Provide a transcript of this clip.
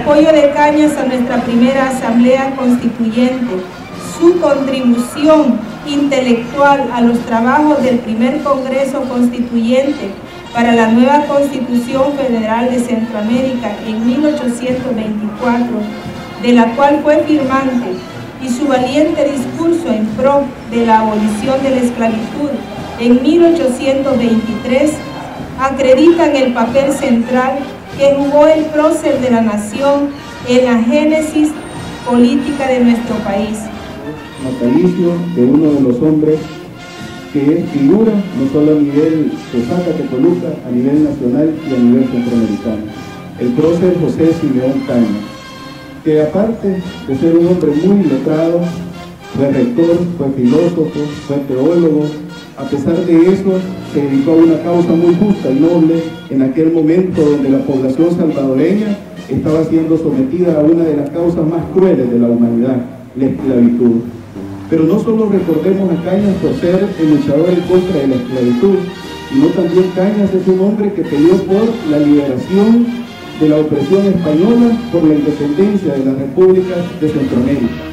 apoyo de Cañas a nuestra primera Asamblea Constituyente, su contribución intelectual a los trabajos del primer Congreso Constituyente para la nueva Constitución Federal de Centroamérica en 1824, de la cual fue firmante, y su valiente discurso en pro de la abolición de la esclavitud en 1823, acreditan el papel central que jugó el prócer de la nación en la génesis política de nuestro país. Natalicio de uno de los hombres que es figura no solo a nivel de Zacatecoluca, a nivel nacional y a nivel centroamericano, el prócer José Simeón Cañas, que aparte de ser un hombre muy letrado, fue rector, fue filósofo, fue teólogo. A pesar de eso, se dedicó a una causa muy justa y noble en aquel momento donde la población salvadoreña estaba siendo sometida a una de las causas más crueles de la humanidad, la esclavitud. Pero no solo recordemos a Cañas por ser el luchador en contra de la esclavitud, sino también Cañas es un hombre que peleó por la liberación de la opresión española, por la independencia de las repúblicas de Centroamérica.